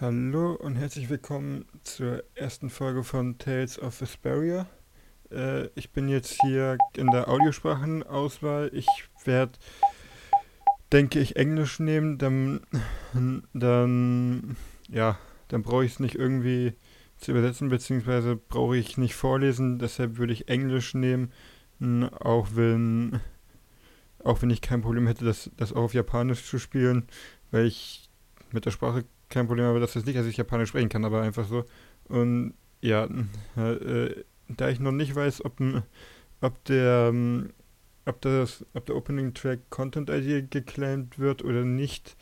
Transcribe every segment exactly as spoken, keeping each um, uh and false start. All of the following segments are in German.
Hallo und herzlich willkommen zur ersten Folge von Tales of Vesperia. Äh, ich bin jetzt hier in der Audiosprachenauswahl. Ich werde, denke ich, Englisch nehmen, dann, dann, ja, dann brauche ich es nicht irgendwie zu übersetzen, beziehungsweise brauche ich nicht vorlesen. Deshalb würde ich Englisch nehmen, n- auch wenn, auch wenn ich kein Problem hätte, das, das auch auf Japanisch zu spielen, weil ich mit der Sprache kein Problem habe. Das ist nicht, dass ich Japanisch sprechen kann, aber einfach so. Und ja, äh, da ich noch nicht weiß, ob, ob der, ähm, ob das, ob der Opening Track Content I D geclaimed wird oder nicht,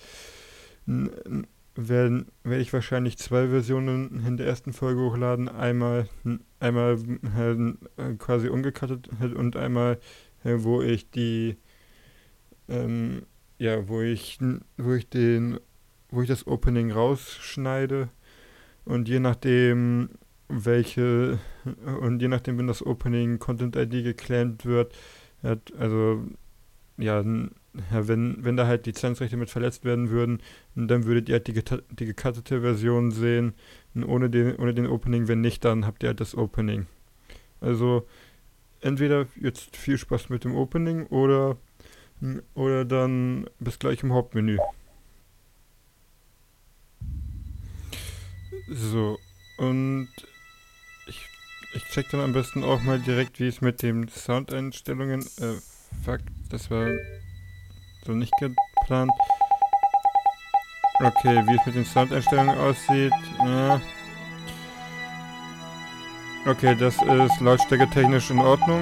werde werd ich wahrscheinlich zwei Versionen in der ersten Folge hochladen. Einmal, einmal äh, quasi ungecuttet und einmal, äh, wo ich die, ähm, ja, wo ich, wo ich den, wo ich das Opening rausschneide und je nachdem, welche, und je nachdem, wenn das Opening Content I D geclaimed wird, hat, also, ja, ja, wenn, wenn da halt Lizenzrechte mit verletzt werden würden, dann würdet ihr halt die, die gecuttete Version sehen, ohne den, ohne den Opening, wenn nicht, dann habt ihr halt das Opening. Also, entweder jetzt viel Spaß mit dem Opening oder, oder dann bis gleich im Hauptmenü. So, und ich, ich check dann am besten auch mal direkt, wie es mit den Soundeinstellungen, äh, fuck, das war so nicht geplant. Okay, wie es mit den Soundeinstellungen aussieht, ja. Okay, das ist Lautstärke technisch in Ordnung.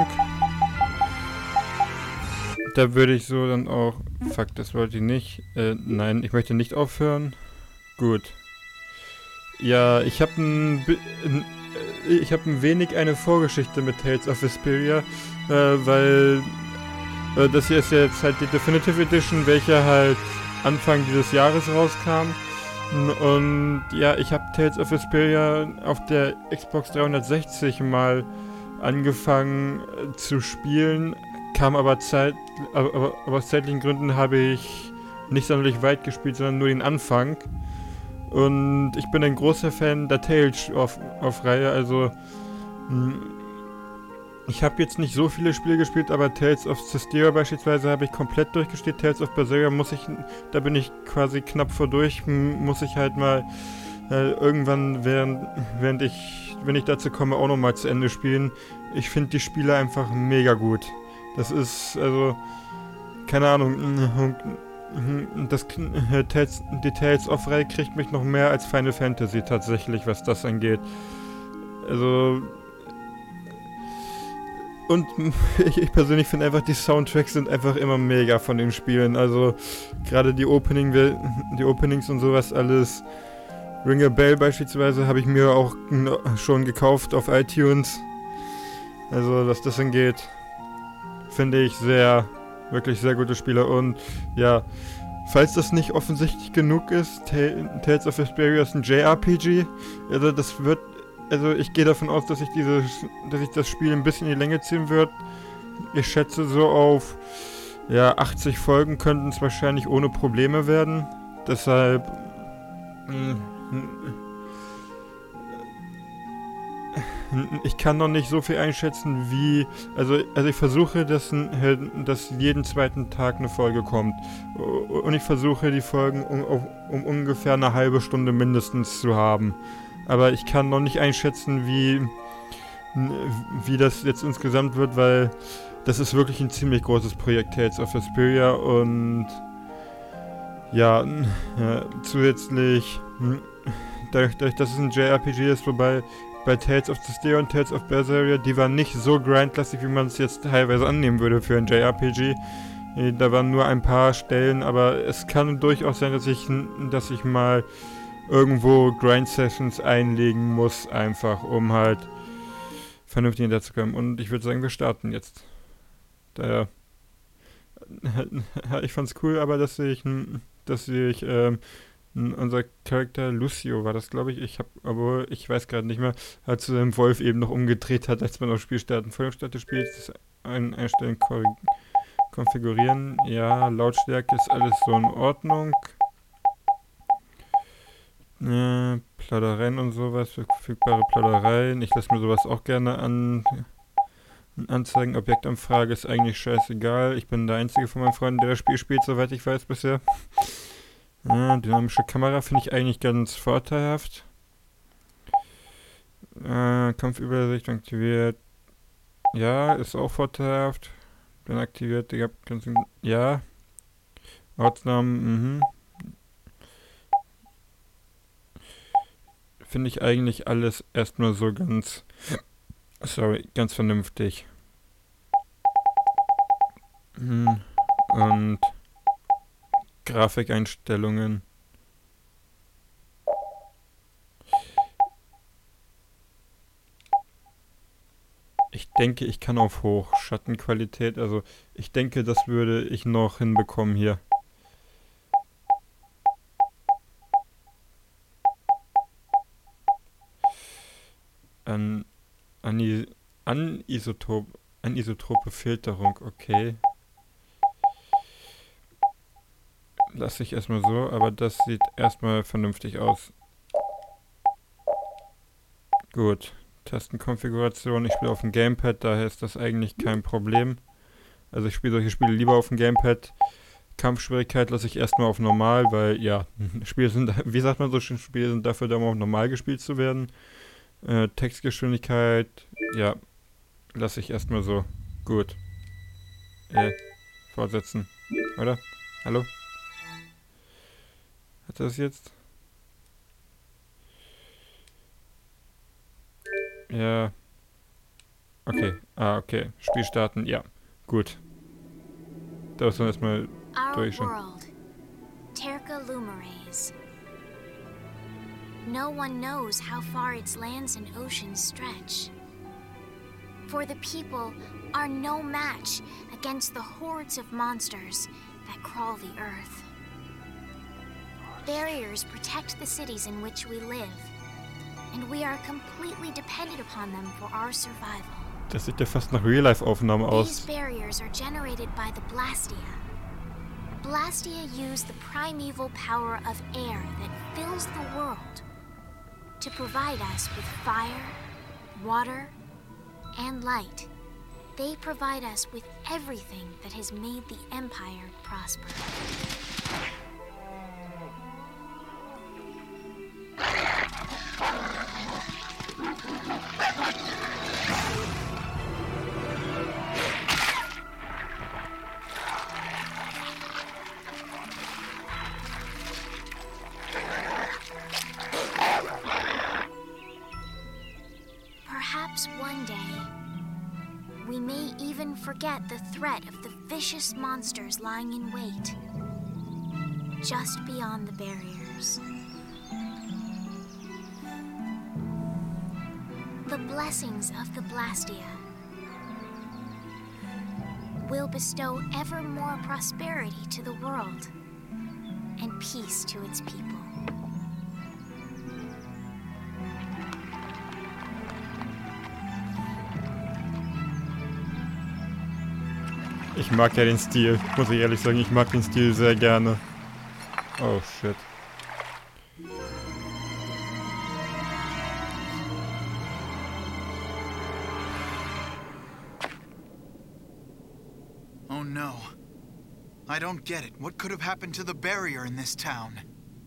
Da würde ich so dann auch, fuck, das wollte ich nicht, äh, nein, ich möchte nicht aufhören. Gut. Ja, ich habe ein, ein ich habe ein wenig eine Vorgeschichte mit Tales of Vesperia, äh, weil äh, das hier ist jetzt halt die Definitive Edition, welche halt Anfang dieses Jahres rauskam. Und ja, ich habe Tales of Vesperia auf der Xbox dreihundertsechzig mal angefangen äh, zu spielen, kam aber Zeit, aber, aber, aber aus zeitlichen Gründen habe ich nicht sonderlich weit gespielt, sondern nur den Anfang. Und ich bin ein großer Fan der Tales-Reihe, also mh, ich habe jetzt nicht so viele Spiele gespielt, aber Tales of Cestiria beispielsweise habe ich komplett durchgespielt. Tales of Berseria muss ich, da bin ich quasi knapp vor durch, muss ich halt mal äh, irgendwann, während, während ich, wenn ich dazu komme, auch nochmal zu Ende spielen. Ich finde die Spiele einfach mega gut. Das ist, also, keine Ahnung, das Tales, die Tales of Reihe kriegt mich noch mehr als Final Fantasy tatsächlich, was das angeht. Also, und ich, ich persönlich finde einfach, die Soundtracks sind einfach immer mega von den Spielen. Also gerade die Opening, die Openings und sowas alles. Ring a Bell beispielsweise habe ich mir auch schon gekauft auf iTunes. Also was das angeht, finde ich sehr, wirklich sehr gute Spiele. Und ja, falls das nicht offensichtlich genug ist, Tales of Vesperia ist ein J R P G. Also das wird also ich gehe davon aus, dass ich dieses, dass ich das Spiel ein bisschen in die Länge ziehen wird. Ich schätze so auf ja achtzig Folgen könnten es wahrscheinlich ohne Probleme werden. Deshalb mh, ich kann noch nicht so viel einschätzen, wie also also ich versuche, dass, dass jeden zweiten Tag eine Folge kommt und ich versuche die Folgen um, um ungefähr eine halbe Stunde mindestens zu haben. Aber ich kann noch nicht einschätzen, wie wie das jetzt insgesamt wird, weil das ist wirklich ein ziemlich großes Projekt Tales of Vesperia und ja, ja zusätzlich dadurch, dadurch, dass es ein J R P G ist, wobei bei Tales of Cestiria und Tales of Berseria, die waren nicht so grindlastig, wie man es jetzt teilweise annehmen würde für ein J R P G. Da waren nur ein paar Stellen, aber es kann durchaus sein, dass ich, dass ich mal irgendwo Grind-Sessions einlegen muss, einfach, um halt vernünftig hinterzukommen. Und ich würde sagen, wir starten jetzt. Daher, ich fand's cool, aber dass ich, dass ich, ähm, unser Charakter Lucio war das, glaube ich. Ich habe, aber ich weiß gerade nicht mehr, hat zu seinem Wolf eben noch umgedreht hat, als man auf Spiel starten. Vor dem Start des Spiels ein Einstellen konfigurieren. Ja, Lautstärke ist alles so in Ordnung. Äh, Plaudereien und sowas, verfügbare Plaudereien. Ich lasse mir sowas auch gerne an, anzeigen. Objektanfrage ist eigentlich scheißegal. Ich bin der einzige von meinen Freunden, der das Spiel spielt, soweit ich weiß bisher. Äh, dynamische Kamera finde ich eigentlich ganz vorteilhaft. Äh, Kampfübersicht aktiviert. Ja, ist auch vorteilhaft. Dann aktiviert, ich hab ganz, ja. Ortsnamen, mhm. Finde ich eigentlich alles erstmal so ganz, sorry, ganz vernünftig. Hm. Und Grafikeinstellungen. Ich denke, ich kann auf Hochschattenqualität, also ich denke, das würde ich noch hinbekommen hier. An, an, Anisotop, anisotrope Filterung, okay. Lasse ich erstmal so, aber das sieht erstmal vernünftig aus. Gut. Tastenkonfiguration. Ich spiele auf dem Gamepad, daher ist das eigentlich kein Problem. Also ich spiele solche Spiele lieber auf dem Gamepad. Kampfschwierigkeit lasse ich erstmal auf normal, weil ja, Spiele sind, wie sagt man so schön, Spiele sind dafür da, um auf normal gespielt zu werden. Äh, Textgeschwindigkeit, ja, lasse ich erstmal so. Gut. Äh, fortsetzen. Oder? Hallo? Hat das jetzt? Ja. Okay. Ah, okay. Spiel starten. Ja. Gut. Das dann erstmal durch. World, Terca Lumerays. No one knows how far its lands and oceans stretch. For the people are no match against the hordes of monsters that crawl the earth. Barriers protect the cities in which we live, and we are completely dependent upon them for our survival. Das sieht ja fast nach Real-Life-Aufnahme aus. These barriers are generated by the Blastia. Blastia use the primeval power of air that fills the world to provide us with fire, water, and light. They provide us with everything that has made the Empire prosper. Perhaps one day, we may even forget the threat of the vicious monsters lying in wait just beyond the barriers. The blessings of the Blastia will bestow ever more prosperity to the world and peace to its people. Ich mag ja den Stil, muss ich ehrlich sagen, ich mag den Stil sehr gerne. Oh shit. Oh no. I don't get it. What could have happened to the barrier in this town?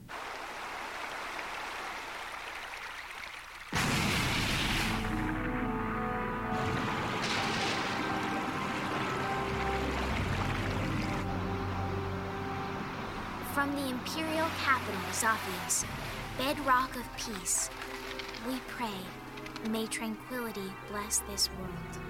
From the imperial capital, Zophius, bedrock of peace, we pray, may tranquility bless this world.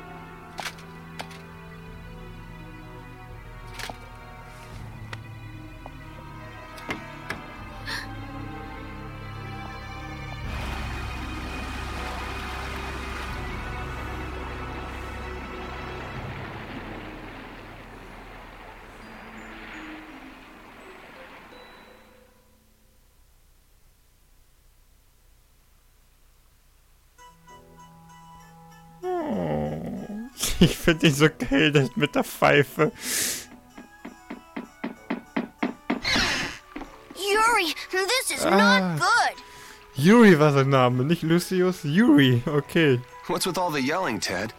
Ich finde ihn so geil, das mit der Pfeife. Yuri, This is Ah. not good. Yuri war sein Name, nicht Lucius. Yuri, okay. What's with all the yelling, Ted?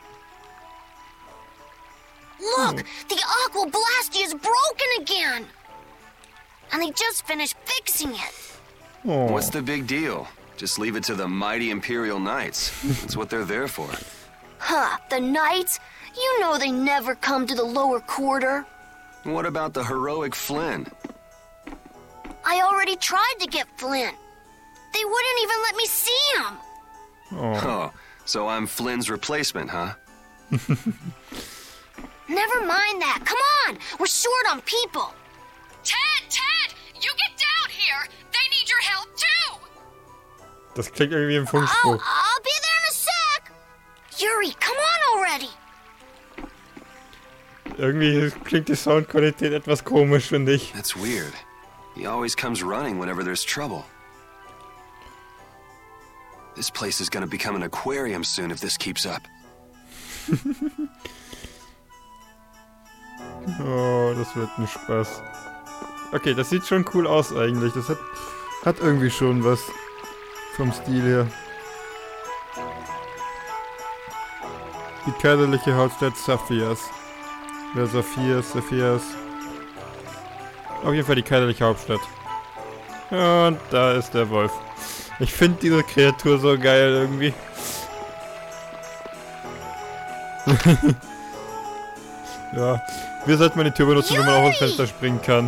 Look, the Aqua Blastia is broken again. And they just finished fixing it. Oh. What's the big deal? Just leave it to the mighty Imperial Knights. That's what they're there for. Huh, the Knights? You know they never come to the lower quarter. What about the heroic Flynn? I already tried to get Flynn. They wouldn't even let me see him. Oh. Oh, so I'm Flynn's replacement, huh? Never mind that. Come on, we're short on people. Ted, Ted, you get down here. They need your help too. Das klingt irgendwie im I'll, Funkspruch. I'll be there in a sec. Yuri, come on already. Irgendwie klingt die Soundqualität etwas komisch, finde ich. That's weird. He always comes running whenever there's trouble. This place is gonna become an aquarium soon if this keeps up. Oh, das wird ein Spaß. Okay, das sieht schon cool aus eigentlich. Das hat, hat irgendwie schon was vom Stil her. Die kaiserliche Hauptstadt Saphias. Ja, Saphias, Saphias. Auf jeden Fall die kaiserliche Hauptstadt. Und da ist der Wolf. Ich finde diese Kreatur so geil irgendwie. Ja, wir sollten mal die Tür benutzen, wenn man auch ins Fenster springen kann.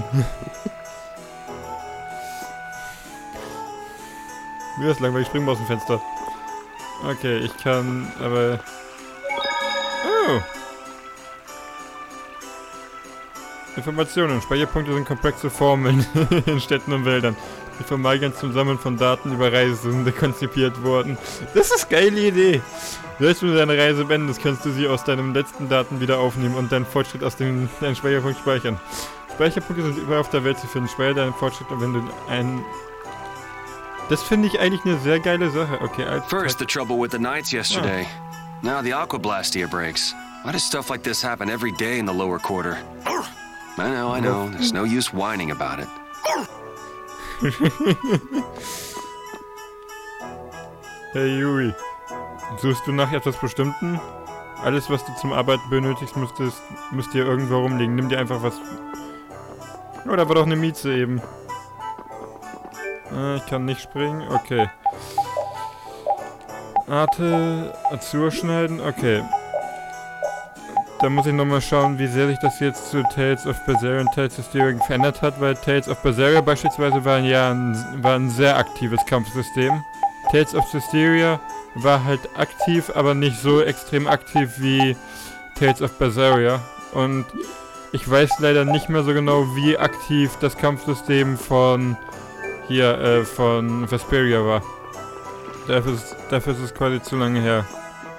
Mir ist langweilig, springen wir aus dem Fenster. Okay, ich kann, aber... Oh! Informationen. Speicherpunkte sind komplexe Formeln in Städten und Wäldern, die von Magiern zum Sammeln von Daten über Reisende konzipiert wurden. Das ist eine geile Idee! Selbst wenn du deine Reise beendest, kannst du sie aus deinen letzten Daten wieder aufnehmen und deinen Fortschritt aus dem, deinen Speicherpunkt speichern. Speicherpunkte sind überall auf der Welt zu finden. Speichere deinen Fortschritt, wenn du einen... Das finde ich eigentlich eine sehr geile Sache. Okay, als First, the trouble with the Knights yesterday. Now the Aqua Blastia breaks. Why does stuff like this happen every day in the lower quarter? I know, I know. There's no use whining about it. Hey Yuri, suchst du nach etwas Bestimmten? Alles, was du zum Arbeiten benötigst, müsstest, müsst dir irgendwo rumliegen. Nimm dir einfach was... Oh, da war doch eine Mieze eben. Ah, ich kann nicht springen. Okay. Arte... Azur schneiden. Okay. Da muss ich nochmal schauen, wie sehr sich das jetzt zu Tales of Berseria und Tales of Styria verändert hat, weil Tales of Berseria beispielsweise war ja ein, war ein sehr aktives Kampfsystem. Tales of Styria war halt aktiv, aber nicht so extrem aktiv wie Tales of Berseria. Und ich weiß leider nicht mehr so genau, wie aktiv das Kampfsystem von hier, äh, von Vesperia war. Dafür ist, dafür ist es quasi zu lange her.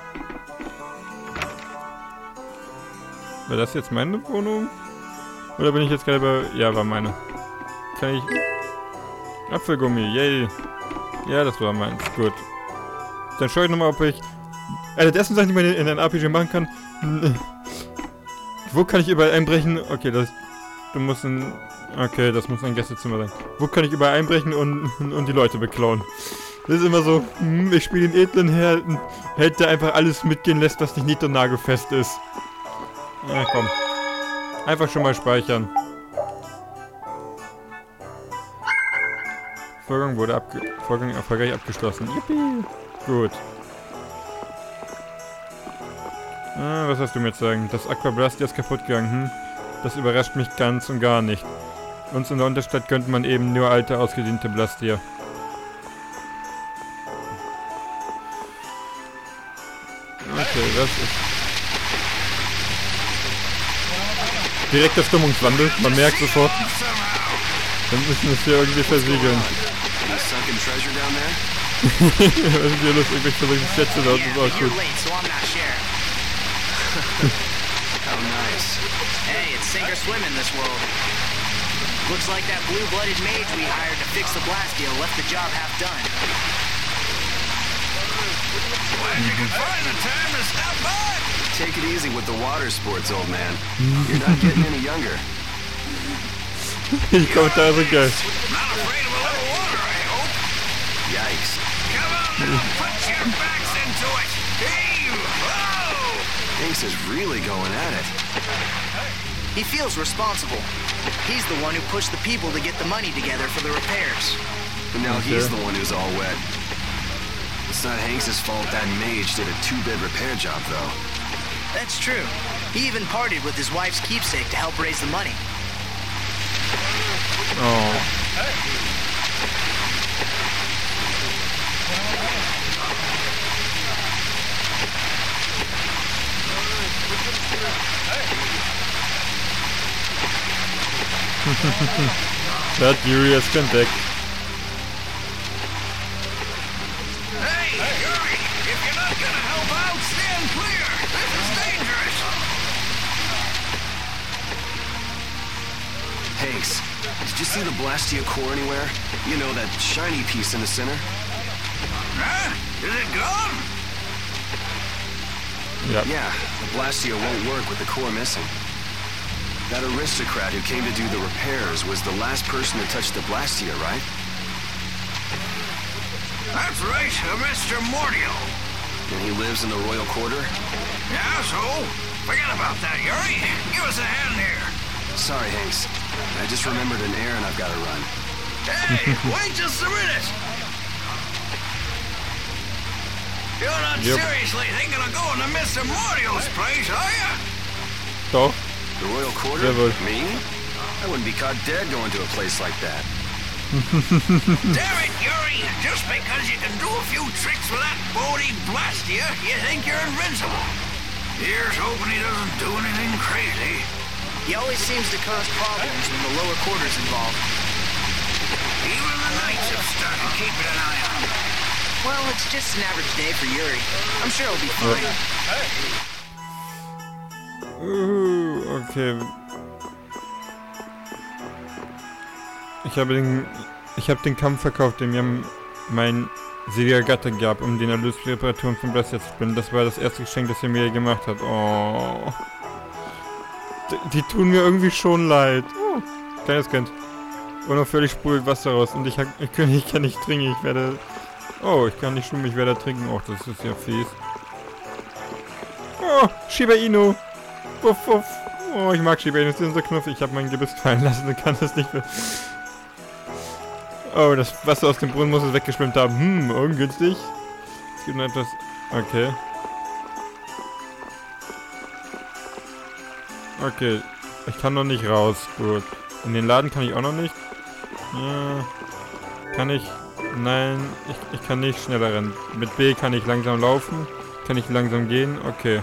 War das jetzt meine Wohnung? Oder bin ich jetzt gerade bei... Ja, war meine. Kann ich... Apfelgummi, yay. Ja, das war meins. Gut. Dann schaue ich nochmal, ob ich... Eine der ersten Sachen, die man in ein R P G machen kann... Wo kann ich überall einbrechen? Okay, das... Du musst ein... Okay, das muss ein Gästezimmer sein. Wo kann ich überall einbrechen und, und die Leute beklauen? Das ist immer so... Hm, ich spiele den edlen Helden, Held, der einfach alles mitgehen lässt, was nicht nied- und nagelfest ist. Na komm. Einfach schon mal speichern. Vorgang wurde abge... Vorgang erfolgreich abgeschlossen. Yippie. Gut. Ah, was hast du mir zu sagen? Das Aqua Blastia ist kaputt gegangen, hm? Das überrascht mich ganz und gar nicht. Uns in der Unterstadt könnte man eben nur alte, ausgediente Blastia. Okay, das ist... Direkter Stimmungswandel, man merkt sofort. Wir müssen es hier irgendwie versiegeln. Was ist hier los? Irgendwelche verrückten Schätze da, das ist auch gut. How nice. Hey, it's sink or swim in this world. Looks like that blue-blooded mage we hired to fix the Blastia left the job half done. Glad you can find the time to stop by. Take it easy with the water sports, old man. You're not getting any younger. Die Kommentare sind geil. Not afraid of a Hanks. Come on now, put your backs into it. Hey-ho! Hanks is really going at it. He feels responsible. He's the one who pushed the people to get the money together for the repairs. And now Okay. he's the one who's all wet. It's not Hanks' fault that mage did a two-bed repair job, though. That's true. He even partied with his wife's keepsake to help raise the money. Oh. Der hat Yuri jetzt entdeckt. Hey, Yuri, if you're not gonna help out, stand clear. This is dangerous. Hanks, did you see the Blastia core anywhere? You know, that shiny piece in the center? Huh? Is it gone? Ja. Yeah, the Blastia won't work with the core missing. That aristocrat who came to do the repairs was the last person to touch the Blastia, right? That's right, uh, Mister Mordio. And he lives in the royal quarter? Yeah, so? Forget about that, Yuri. Give us a hand here. Sorry, Hanks. I just remembered an errand I've got to run. Hey, wait just a minute. You're not Yep. seriously thinking of going to Mister Mordio's place, are you? Doch. The royal quarter? Jawohl. Me? I wouldn't be caught dead going to a place like that. Damn it, Yuri. Just because you can do a few tricks with that Bodhi Blastia, you think you're invincible. Here's hoping he doesn't do anything crazy. He always seems to cause problems when the lower quarter's involved. Even the knights have started keeping an eye on him. Well, it's just an average day for Yuri. I'm sure he'll be fine. Uh, okay. Ich habe den, ich habe den Kampf verkauft, den mir mein seliger Gatte gab, um den Erlös für Reparaturen von Blastia zu spenden. Das war das erste Geschenk, das er mir gemacht hat. Oh. Die, die tun mir irgendwie schon leid. Oh. Kleines Kind. Unauffällig sprudelt Wasser raus und ich, ich, kann, ich kann nicht trinken. Ich werde... Oh, ich kann nicht schwimmen, ich werde trinken. Oh, das ist ja fies. Oh, Shiba Inu. Wuff, wuff. Oh, ich mag Shiba Inu, die sind so knuffig. Ich habe mein Gebiss fallen lassen und kann das nicht mehr... Oh, das Wasser aus dem Brunnen muss es weggeschwemmt haben. Hm, ungünstig. Es gibt noch etwas... Okay. Okay. Ich kann noch nicht raus. Gut. In den Laden kann ich auch noch nicht. Ja. Kann ich... Nein, ich, ich kann nicht schneller rennen. Mit B kann ich langsam laufen. Kann ich langsam gehen. Okay.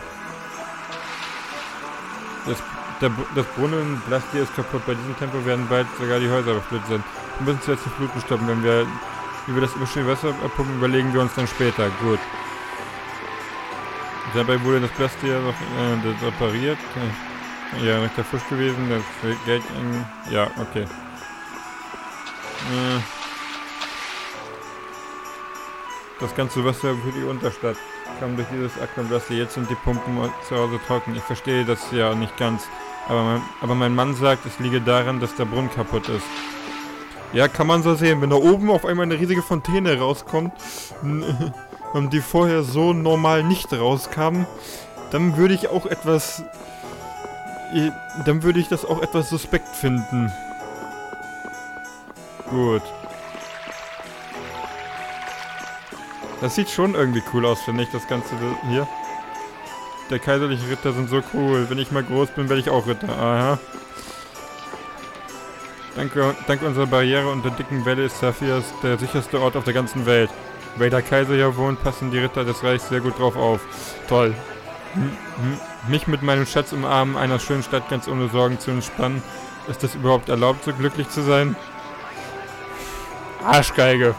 Das, der, das Brunnen Blastia ist kaputt. Bei diesem Tempo werden bald sogar die Häuser überflutet sein. Wir müssen zuerst die Fluten stoppen. Wenn wir über das überschüssige Wasser abpumpen, überlegen wir uns dann später. Gut. Dabei wurde das Blastia noch äh, das repariert. Ja, nicht der Fisch gewesen. Das Geld in... Ja, okay. Äh, das ganze Wasser für die Unterstadt kam durch dieses Aquablastia. Jetzt sind die Pumpen zu Hause trocken. Ich verstehe das ja nicht ganz. Aber mein, aber mein Mann sagt, es liege daran, dass der Brunnen kaputt ist. Ja, kann man so sehen. Wenn da oben auf einmal eine riesige Fontäne rauskommt und die vorher so normal nicht rauskam, dann würde ich auch etwas... Dann würde ich das auch etwas suspekt finden. Gut. Das sieht schon irgendwie cool aus, finde ich, das Ganze hier. Der kaiserliche Ritter sind so cool. Wenn ich mal groß bin, werde ich auch Ritter. Aha. Danke, dank unserer Barriere und der dicken Welle ist Saphias der sicherste Ort auf der ganzen Welt. Weil der Kaiser hier wohnt, passen die Ritter des Reichs sehr gut drauf auf. Toll. M m mich mit meinem Schatz umarmen, einer schönen Stadt ganz ohne Sorgen zu entspannen. Ist das überhaupt erlaubt, so glücklich zu sein? Arschgeige.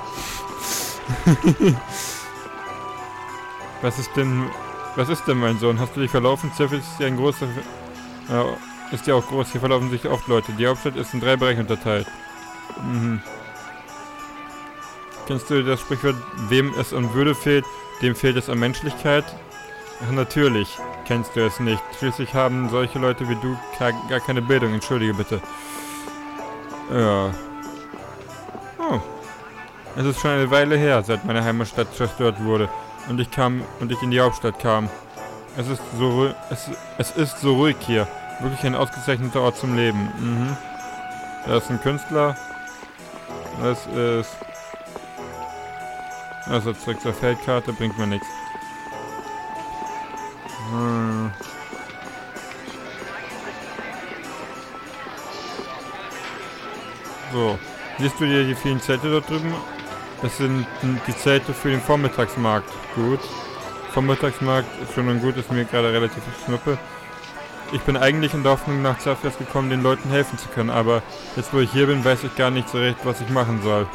Was ist denn... Was ist denn, mein Sohn? Hast du dich verlaufen? Zephyr ist ja ein großer... Ja, ist ja auch groß. Hier verlaufen sich oft Leute. Die Hauptstadt ist in drei Bereiche unterteilt. Mhm. Kennst du das Sprichwort, wem es an Würde fehlt, dem fehlt es an Menschlichkeit? Ach, natürlich. Kennst du es nicht. Schließlich haben solche Leute wie du gar keine Bildung. Entschuldige bitte. Ja. Oh. Es ist schon eine Weile her, seit meine Heimatstadt zerstört wurde und ich kam und ich in die Hauptstadt kam. Es ist so ruhig, es, es ist so ruhig hier. Wirklich ein ausgezeichneter Ort zum Leben. Mhm. Da ist ein Künstler. Das ist... Also zurück zur Feldkarte, bringt mir nichts. Hm. So. Siehst du hier die vielen Zelte dort drüben? Das sind die Zelte für den Vormittagsmarkt. Gut. Vormittagsmarkt ist schon und gut, ist mir gerade relativ schnuppe. Ich bin eigentlich in der Hoffnung nach Zafras gekommen, den Leuten helfen zu können, aber jetzt wo ich hier bin, weiß ich gar nicht so recht, was ich machen soll.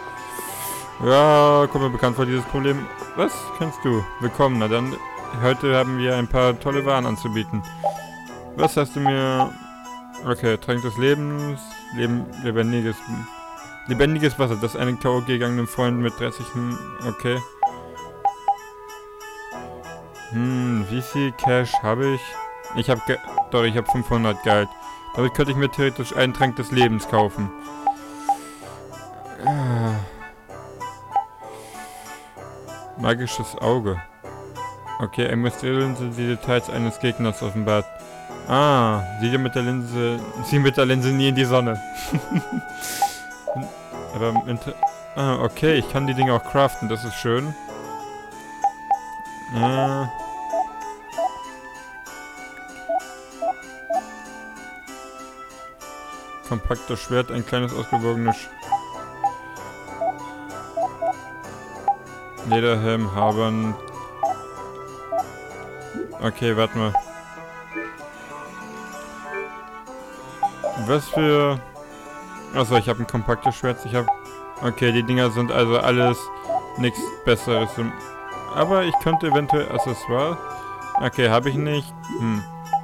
Ja, kommt mir bekannt vor, dieses Problem. Was? Kennst du? Willkommen, na dann. Heute haben wir ein paar tolle Waren anzubieten. Was hast du mir... Okay, Trank des Lebens, Leben, lebendiges... Lebendiges Wasser, das einen K O gegangenen Freund mit dreißig... Okay. Hm, wie viel Cash habe ich? Ich habe... Doch, ich habe fünfhundert Geld. Damit könnte ich mir theoretisch einen Trank des Lebens kaufen. Ah. Magisches Auge. Okay, eine Linse die Details eines Gegners offenbart. Ah, sieh mit der Linse... Sieh mit der Linse nie in die Sonne. Aber... Ah, okay, ich kann die Dinge auch craften, das ist schön. Äh... Kompaktes Schwert, ein kleines ausgewogenes Sch Lederhelm, Habern. Okay, warte mal. Was für... Achso, ich habe ein kompaktes Schwert. Ich habe... Okay, die Dinger sind also alles nichts Besseres. Aber ich könnte eventuell Accessoire... Okay, habe ich nicht. Hm.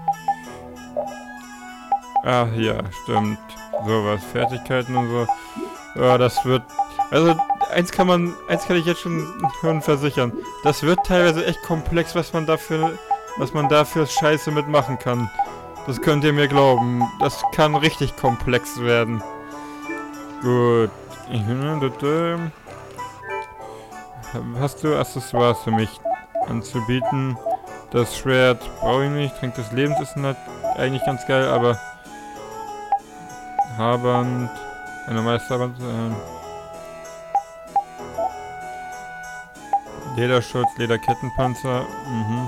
Ah, ja, stimmt. Sowas, Fertigkeiten und so. Ja, das wird... Also, eins kann man... Eins kann ich jetzt schon, schon versichern. Das wird teilweise echt komplex, was man dafür... Was man dafür Scheiße mitmachen kann. Das könnt ihr mir glauben. Das kann richtig komplex werden. Gut. Hast du Accessoires für mich anzubieten? Das Schwert brauche ich nicht. Trank des Lebens ist halt eigentlich ganz geil, aber... Haarband... Eine Meisterband... Äh, Lederschutz, Lederkettenpanzer... Mhm.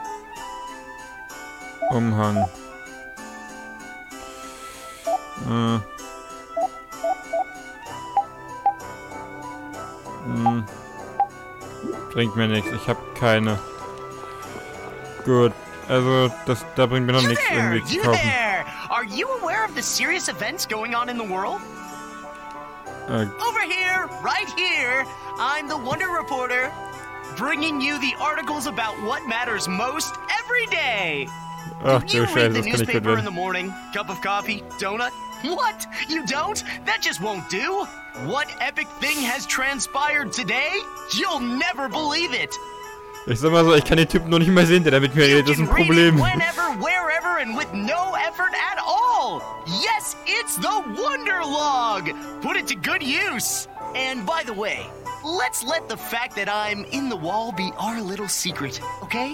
Umhang. Äh. Hm. Bringt mir nichts. Ich habe keine. Gut. Also, das, da bringt mir noch nichts irgendwie zu kaufen. There. Are you aware of the serious events going on in the world? Äh. Over here, right here, I'm the Wonder Reporter, bringing you the articles about what matters most every day. Ach you du read Scheiße, the das kann ich gut newspaper in the werden. morning, cup of coffee, donut? What? You don't? That just won't do. What epic thing has transpired today? You'll never believe it. Ich sag mal so, ich kann den Typen noch nicht mehr sehen, der da mit mir redet. Das ist ein Problem. Whenever, wherever, and with no effort at all. Yes, it's the Wonder Log. Put it to good use. And by the way, let's let the fact that I'm in the wall be our little secret, okay?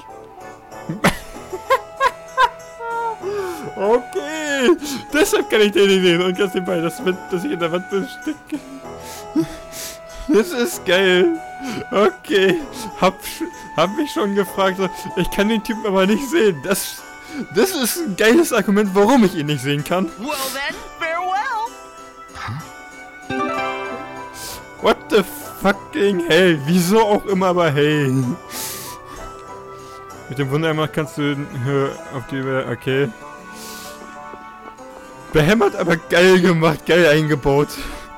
Okay, deshalb kann ich den nicht sehen und ganz nebenbei, das wird, dass ich in der Wand stecke. Das ist geil. Okay, hab, hab mich schon gefragt, so, ich kann den Typen aber nicht sehen. Das, das ist ein geiles Argument, warum ich ihn nicht sehen kann. Well then, farewell. What the fucking hell? Wieso auch immer, aber hey. Mit dem Wundereimer kannst du auf die... Okay. Behämmert, aber geil gemacht, geil eingebaut.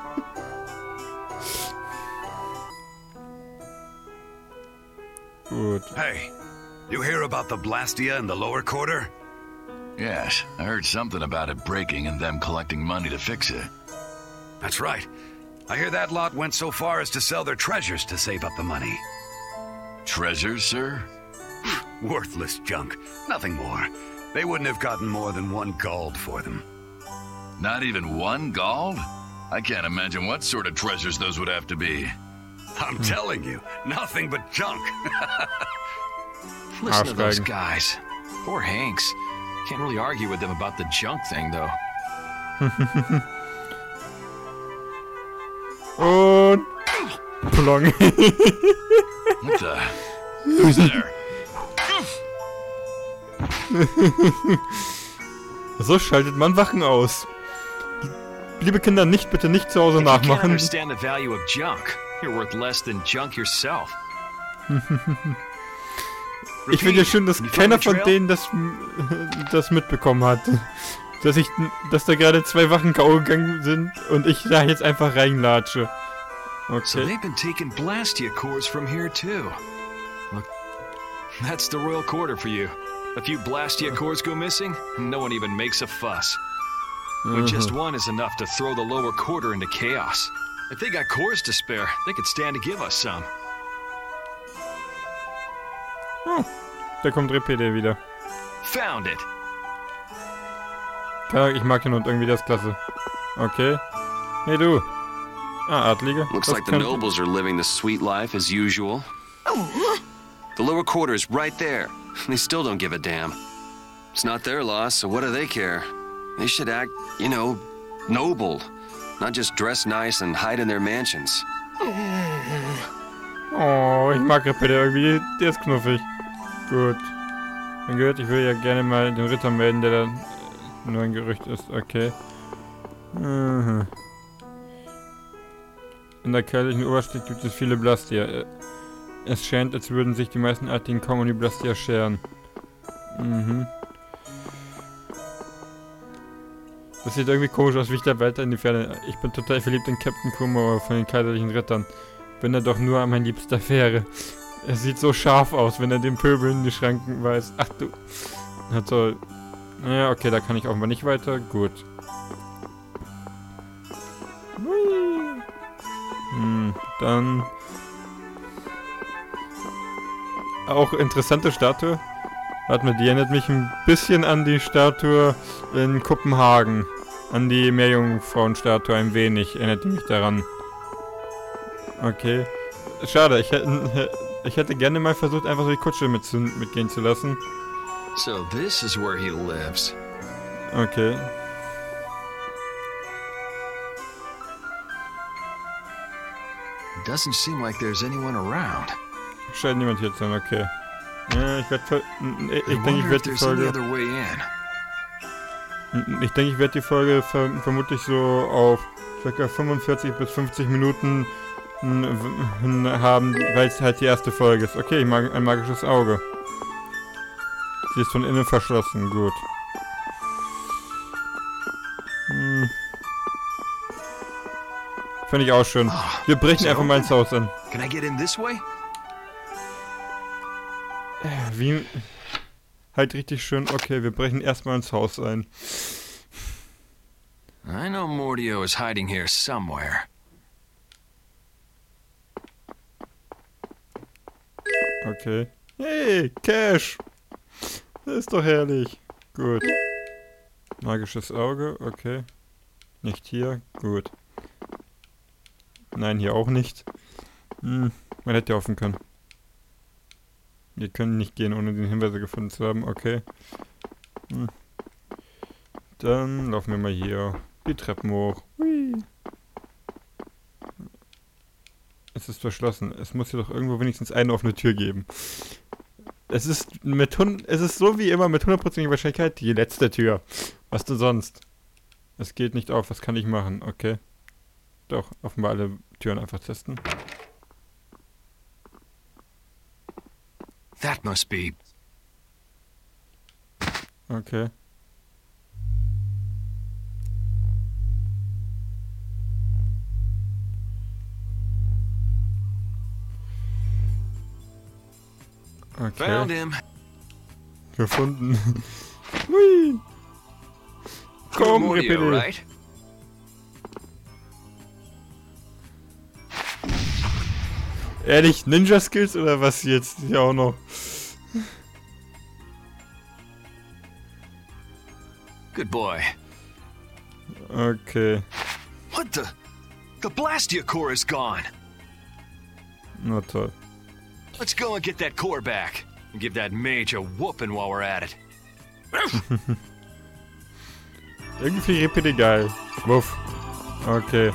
Gut. Hey, you hear about the Blastia in the lower quarter? Yes, I heard something about it breaking and them collecting money to fix it. That's right. I hear that lot went so far as to sell their treasures to save up the money. Treasures, sir? Worthless junk. Nothing more. They wouldn't have gotten more than one gold for them. Not even one gold? I can't imagine what sort of treasures those would have to be. I'm telling you, nothing but junk. Listen to those Arschgeigen. guys. Poor Hanks. Can't really argue with them about the junk thing, though. Und... Plong. What the? Who's there? So schaltet man Wachen aus. Liebe Kinder, nicht bitte nicht zu Hause If you can't nachmachen. understand the value of junk, you're worth less than junk yourself. Ich finde ja schön, dass You find keiner the von trail? denen das, das mitbekommen hat. Dass ich, dass da gerade zwei Wachen K O gegangen sind und ich da jetzt einfach reinlatsche. So Okay. they've been taking Blastia cores from here too. Look, that's the royal quarter for you. A few Blastia cores go missing, and no one even makes a fuss. But just one is enough to throw the lower quarter into chaos. If they got cores to spare, they could stand to give us some. Oh, da kommt Repede wieder. Found it. Ja, ich mag den Hund irgendwie, der ist klasse. Okay. Hey du. Ah, Adlige. Looks Das like the kann- nobles are living the sweet life as usual. The lower quarter is right there. They still don't give a damn. It's not their loss, so what do they care? They should act, you know, noble. Not just dress nice and hide in their mansions. Oh, ich mag Repede irgendwie, der ist knuffig. Gut. Man gehört, ich will ja gerne mal den Ritter melden, der da nur ein Gerücht ist. Okay. Mhm. In der kaiserlichen Oberstadt gibt es viele Blastia. Es scheint, als würden sich die meisten Artigen kaum um die Blastia scheren. Mhm. Das sieht irgendwie komisch aus, wie ich da weiter in die Ferne... Ich bin total verliebt in Captain Kummerer von den kaiserlichen Rittern. Wenn er doch nur mein Liebster wäre. Er sieht so scharf aus, wenn er den Pöbel in die Schranken weist. Ach du... Na toll. Ja, okay, da kann ich offenbar nicht weiter. Gut. Hui. Hm, dann... Auch interessante Statue. Warte mal, die erinnert mich ein bisschen an die Statue in Kopenhagen. An die Meerjungfrauen-Statue ein wenig. Erinnert die mich daran. Okay. Schade, ich hätte, ich hätte gerne mal versucht, einfach so die Kutsche mit, mitgehen zu lassen. So this is where he lives. Okay. Doesn't seem like there's anyone around. Scheint niemand hier zu sein, okay. Ja, ich werde... Ich, ich I denke, ich wonder if werde die there's any Folge... other way in. Ich denke, ich werde die Folge ver vermutlich so auf ca. fünfundvierzig bis fünfzig Minuten n- haben, weil es halt die erste Folge ist. Okay, ich mag ein magisches Auge. Sie ist von innen verschlossen, gut. Hm. Finde ich auch schön. Wir brechen einfach mal ins Haus an. Can I get in this way? Wie... Halt richtig schön. Okay, wir brechen erstmal ins Haus ein. I know Mordio is hiding here somewhere. Okay. Hey, Cash! Das ist doch herrlich. Gut. Magisches Auge, okay. Nicht hier, gut. Nein, hier auch nicht. Hm, man hätte ja hoffen können. Wir können nicht gehen, ohne den Hinweise gefunden zu haben, okay. Hm. Dann laufen wir mal hier die Treppen hoch. Hui. Es ist verschlossen. Es muss hier doch irgendwo wenigstens eine offene Tür geben. Es ist mit hun es ist so wie immer mit hundertprozentiger Wahrscheinlichkeit die letzte Tür. Was denn sonst? Es geht nicht auf. Was kann ich machen? Okay. Doch, offenbar alle Türen einfach testen. That must be. Okay. Okay. Found him. Gefunden. Hui. Komm, Mordio, Repede. right? Ehrlich, Ninja-Skills oder was jetzt? Hier auch noch. Good boy. Okay. What the? The Blastia core is gone. Na toll. Let's go and get that core back. And give that mage a whooping while we're at it. Irgendwie Repede geil. Wuff. Okay.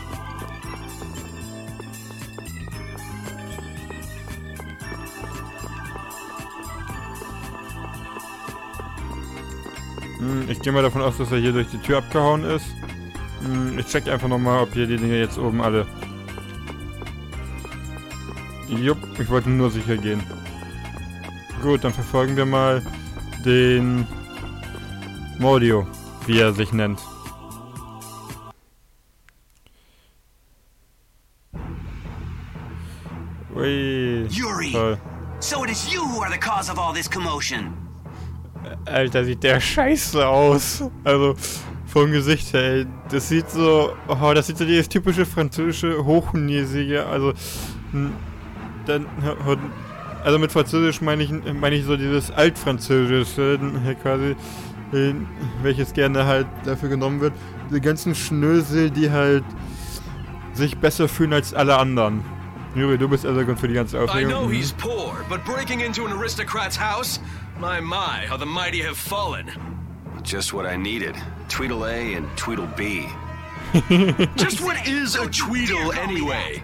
Hm, ich gehe mal davon aus, dass er hier durch die Tür abgehauen ist. Hm, ich check einfach nochmal, ob hier die Dinge jetzt oben alle... Jupp, ich wollte nur sicher gehen. Gut, dann verfolgen wir mal den Mordio, wie er sich nennt. Ui, Yuri, toll. so it is you who are the cause of all this commotion. Alter, sieht der scheiße aus. Also, vom Gesicht her, ey. Das sieht so... Oh, das sieht so dieses typische französische Hochnäsige, also... Dann... Also mit Französisch meine ich, meine ich so dieses Altfranzösische, quasi, welches gerne halt dafür genommen wird. Die ganzen Schnösel, die halt sich besser fühlen als alle anderen. Juri, du bist also gut für die ganze Aufregung. I know he's poor, but breaking into an aristocrat's house? My, my, how the mighty have fallen. Just what I needed. Tweedle A and Tweedle B. Just what is a Tweedle anyway?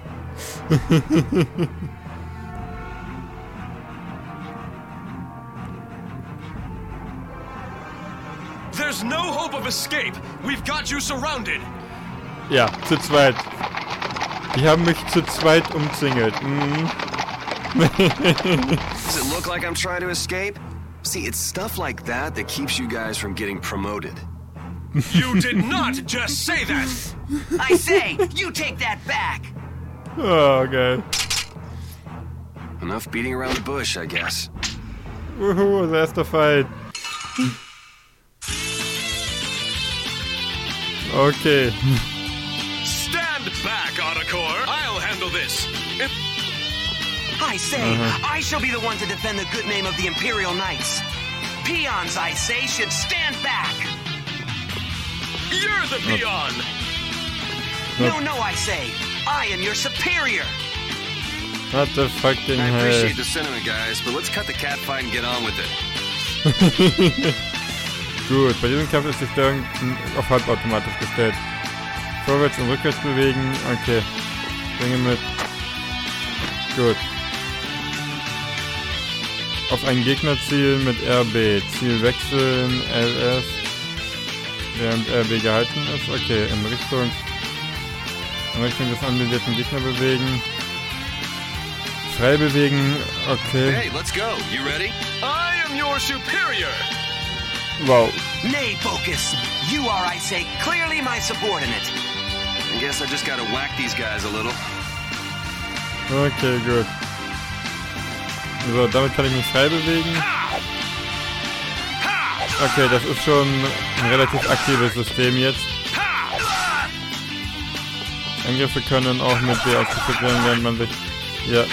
There's no hope of escape. We've got you surrounded. Ja, zu zweit. Die haben mich zu zweit umzingelt. Mhm. Does it look like I'm trying to escape? See, it's stuff like that that keeps you guys from getting promoted. You did not just say that! I say, you take that back! Oh, geil. Enough beating around the bush, I guess. Wuhu, der erste Fight. Okay. Stand back, Autocore! I'll handle this! If I say, uh-huh. I shall be the one to defend the good name of the Imperial Knights. Peons, I say, should stand back! You're the peon! No, no, I say, I am your superior! What the fucking I hell? appreciate the sentiment, guys, but let's cut the cat fight and get on with it. Gut, bei diesem Kampf ist die Steuerung auf halbautomatisch gestellt. Vorwärts und rückwärts bewegen, okay. Bringe mit. Gut. Auf einen Gegner zielen mit R B. Ziel wechseln, L S. Während R B gehalten ist, okay. In Richtung, in Richtung des anvisierten Gegner bewegen. Frei bewegen, okay. Hey, let's go. You ready? I am your superior! Wow. Nay, Focus. You are, I say, clearly my subordinate. I guess I just gotta whack these guys a little. Okay, gut. So, damit kann ich mich frei bewegen. Okay, das ist schon ein relativ aktives System jetzt. Angriffe können auch mit B ausgeführt werden, während man sich... Ja.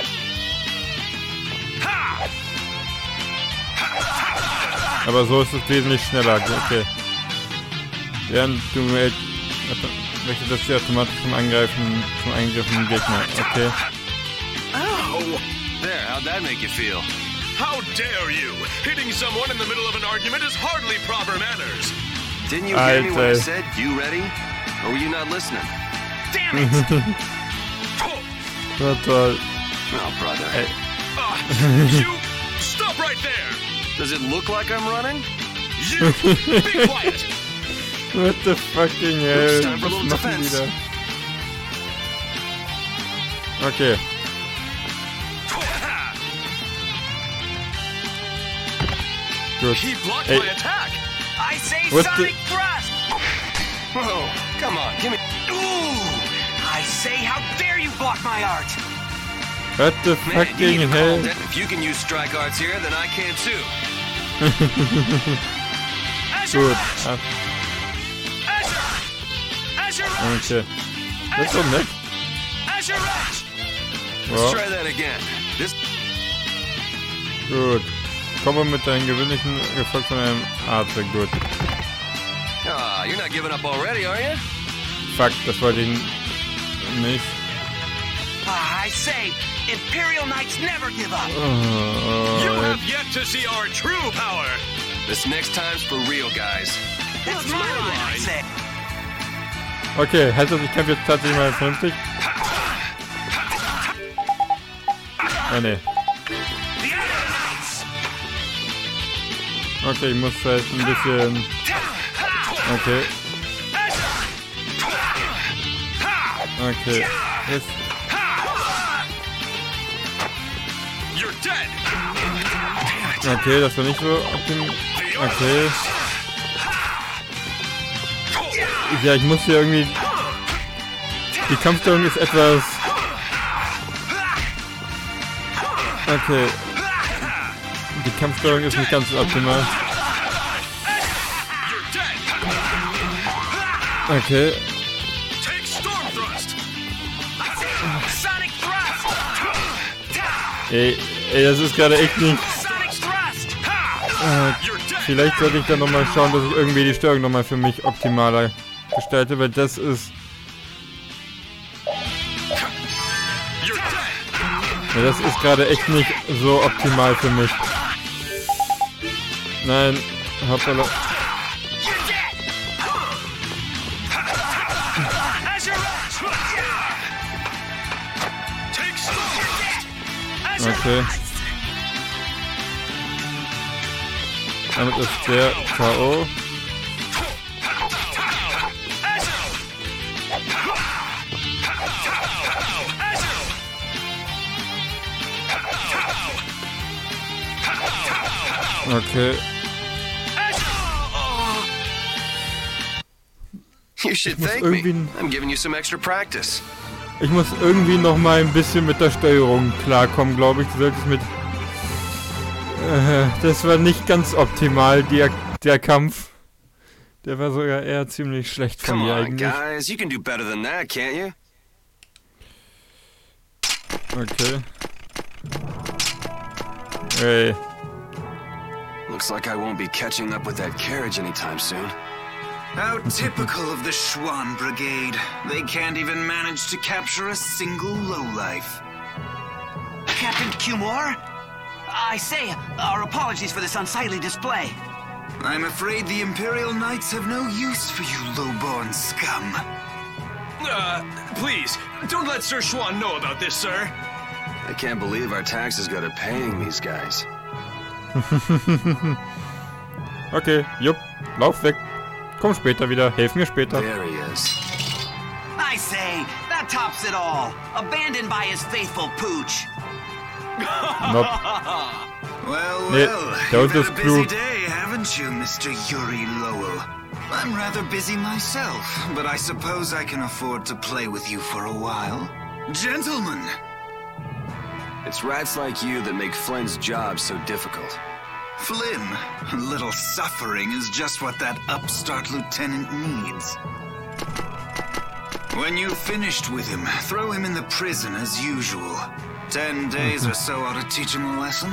Aber so ist es wesentlich schneller, okay. Während du möchtest das hier automatisch zum Angreifen, zum Angriffen Gegner, okay. Oh! There, how'd that make you feel? How dare you! Hitting someone in the middle of an argument is hardly proper manners! Didn't you hear me when I said, you ready? Or were you not listening? Damn it! Na toll. Oh, brother. Hey. Uh, you, stop right there! Does it look like I'm running? You, be quiet! What the fucking hell? Oops, time for a little Was machen die defense. da? Okay. Gut. He blocked Ey. my attack! I say What Sonic the- Thrust! Whoa, come on, give me... Ooh! I say, how dare you block my art! What the Man, you fucking need to hell? call that. If you can use strike arts here, then I can too. Gut. Ah, Azure! okay. Das ist doch nett. Azure Rush! Let's Ja, try that again. This... gut. Komme mit deinem gewöhnlichen gefolgt von einem Arzt. Gut. Ah, you're not giving up already, are you? fuck, das wollte ich nicht. Ah, I say, Imperial Knights never give up. Oh, You have yet to see our true power. This next time's for real, guys. It's my line, I say. okay, heißt das, ich kämpfe jetzt tatsächlich mal vernünftig? Ah, ne. Okay, ich muss halt ein bisschen... Okay. Okay. Jetzt. Okay, das war nicht so optimal. Okay. Ja, ich muss hier irgendwie... Die Kampfsteuerung ist etwas... Okay. Die Kampfsteuerung ist nicht ganz optimal. Okay. Ey, ey, das ist gerade echt nicht... Äh, vielleicht sollte ich dann nochmal schauen, dass ich irgendwie die Steuerung nochmal für mich optimaler gestalte, weil das ist... Ja, das ist gerade echt nicht so optimal für mich. Nein, hoppala. Okay. Damit ist der K O. Okay. You should thank me. I'm giving you some extra practice. Ich muss irgendwie noch mal ein bisschen mit der Steuerung klarkommen, glaube ich. Du solltest mit... Äh, das war nicht ganz optimal, der, der Kampf. Der war sogar eher ziemlich schlecht von mir eigentlich. Guys, you can do better than that, can't you? Okay. Hey. Looks like I won't be catching up with that carriage anytime soon. How typical of the Schwann Brigade. They can't even manage to capture a single lowlife. Captain Cumore? I say, our apologies for this unsightly display. I'm afraid the Imperial Knights have no use for you low-born scum. Uh, please, don't let Sir Schwann know about this, sir. I can't believe our taxes go to paying these guys. Okay, jupp, lauf weg. Komm später wieder, helf mir später. There he is. I say, that tops it all. Abandoned by his faithful pooch. Nope. Well, Nee, well, der you've Hund had ist a busy klug. day, haven't you, Mister Yuri Lowell? I'm rather busy myself, but I suppose I can afford to play with you for a while. Gentlemen! It's rats like you that make Flynn's job so difficult. Flynn, a little suffering is just what that upstart lieutenant needs. When you've finished with him, throw him in the prison as usual. Ten days or so ought to teach him a lesson.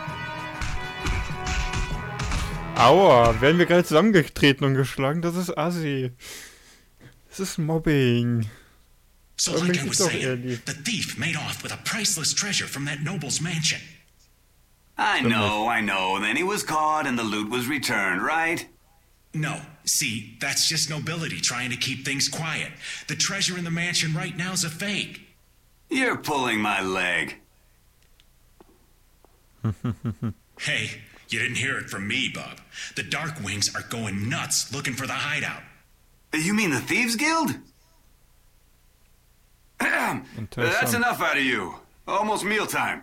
Aua, werden wir gerade zusammengetreten und geschlagen? Das ist assi. Das ist Mobbing. So like I was saying, the thief made off with a priceless treasure from that noble's mansion. I know, I know. Then he was caught and the loot was returned, right? No. See, that's just nobility trying to keep things quiet. The treasure in the mansion right now is a fake. You're pulling my leg. Hey, you didn't hear it from me, Bub. The Dark Wings are going nuts looking for the hideout. You mean the Thieves Guild? That's enough out of you. Almost mealtime.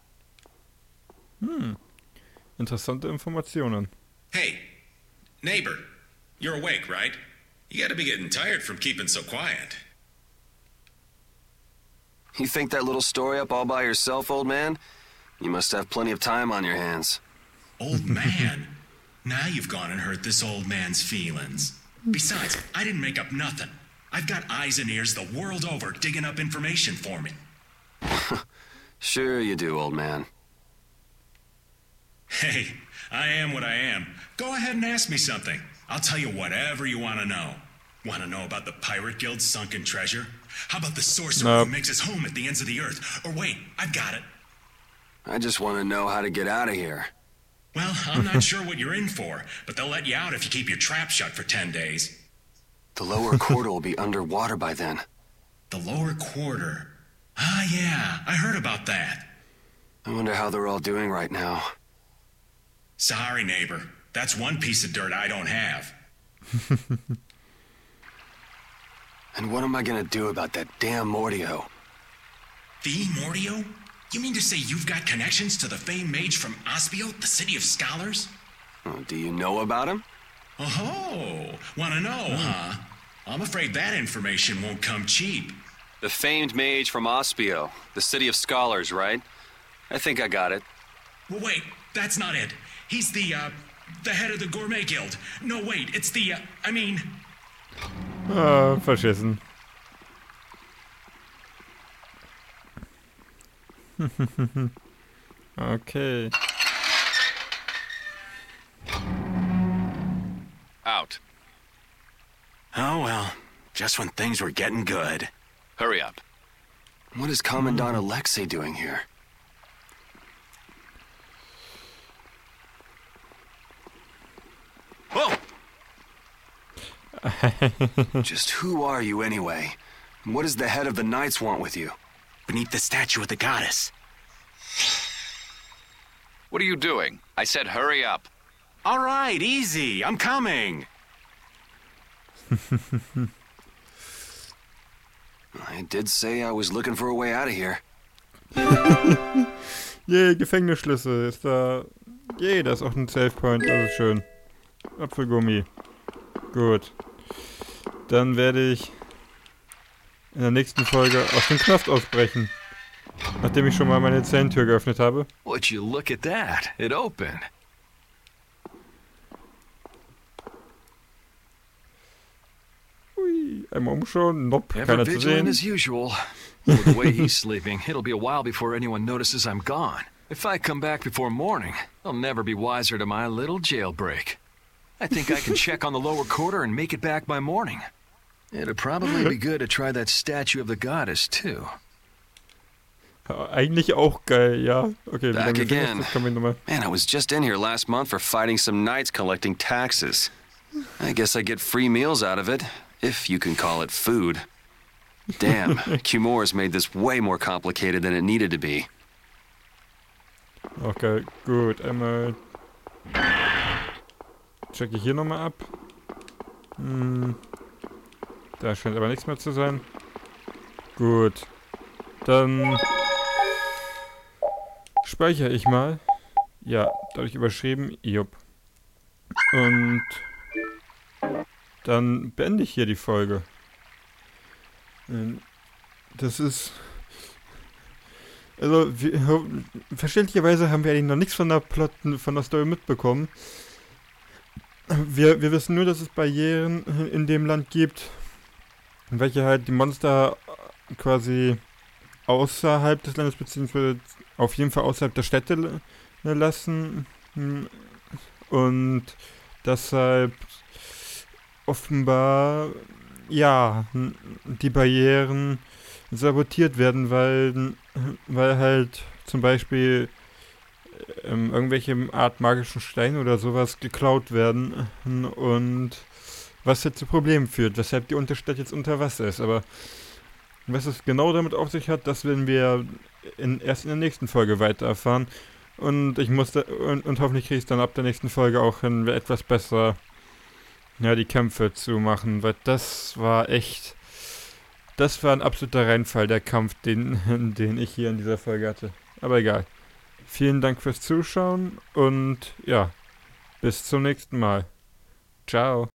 Hm. Interessante Informationen. Hey, neighbor, you're awake, right? You gotta be getting tired from keeping so quiet. You think that little story up all by yourself, old man? You must have plenty of time on your hands. Old man? Now you've gone and hurt this old man's feelings. Besides, I didn't make up nothing. I've got eyes and ears the world over digging up information for me. Sure you do, old man. Hey, I am what I am. Go ahead and ask me something. I'll tell you whatever you want to know. Want to know about the Pirate Guild's sunken treasure? How about the sorcerer Nope. who makes his home at the ends of the earth? Or wait, I've got it. I just want to know how to get out of here. Well, I'm not sure what you're in for, but they'll let you out if you keep your trap shut for ten days. The lower quarter will be underwater by then. The lower quarter. Ah, yeah, I heard about that. I wonder how they're all doing right now. Sorry, neighbor. That's one piece of dirt I don't have. And what am I gonna do about that damn Mordio? The Mordio? You mean to say you've got connections to the famed mage from Aspio, the city of scholars? Oh, do you know about him? Oh, wanna know, huh? I'm afraid that information won't come cheap. The famed mage from Aspio, the city of scholars, right? I think I got it. Well, wait, that's not it. He's the, uh, the head of the Gourmet Guild. No, wait, it's the, uh, I mean... Ah, verschissen. Okay. Out. Oh, well. Just when things were getting good. Hurry up. What is Commandant Alexei doing here? Whoa! Just who are you anyway? And what does the head of the Knights want with you? Beneath the statue of the goddess. What are you doing? I said hurry up. All right, easy. I'm coming. I did say I was looking for a way out of here. Yay, Gefängnisschlüssel ist da. Yay, da ist auch ein Save Point, das ist schön. Apfelgummi. Gut. Dann werde ich in der nächsten Folge aus dem Knast ausbrechen. Nachdem ich schon mal meine Zellentür geöffnet habe. Would you look at that? It opened. Ui, einmal umschauen. Nope, Ever keiner zu vigilant sehen. as usual. With the way he's sleeping, it'll be a while before anyone notices I'm gone. If I come back before morning, they'll never be wiser to my little jailbreak. I think I can check on the lower quarter and make it back by morning. It'd probably be good to try that statue of the goddess, too. Ja, eigentlich auch geil, ja. Okay, wie Back lange sind das? again. Das kann man nochmal. Man, I was just in here last month for fighting some knights collecting taxes. I guess I get free meals out of it, if you can call it food. Damn, Cumor's made this way more complicated than it needed to be. Okay, gut. Einmal checke ich hier nochmal ab. Hm. Da scheint aber nichts mehr zu sein. Gut. Dann speichere ich mal. Ja, dadurch überschrieben. Jupp. Und dann beende ich hier die Folge. Das ist... Also, wir, verständlicherweise haben wir eigentlich noch nichts von der Plot, von der Story mitbekommen. Wir, wir wissen nur, dass es Barrieren in dem Land gibt, welche halt die Monster quasi außerhalb des Landes, beziehungsweise auf jeden Fall außerhalb der Städte lassen. Und deshalb offenbar, ja, die Barrieren sabotiert werden, weil, weil halt zum Beispiel ähm, irgendwelche Art magischen Steine oder sowas geklaut werden und was jetzt zu Problemen führt, weshalb die Unterstadt jetzt unter Wasser ist. Aber was es genau damit auf sich hat, das werden wir in, erst in der nächsten Folge weiter erfahren. Und ich muss da, und, und hoffentlich kriege ich es dann ab der nächsten Folge auch hin, etwas besser, ja, die Kämpfe zu machen, weil das war echt, das war ein absoluter Reinfall, der Kampf, den, den ich hier in dieser Folge hatte. Aber egal. Vielen Dank fürs Zuschauen und ja, bis zum nächsten Mal. Ciao.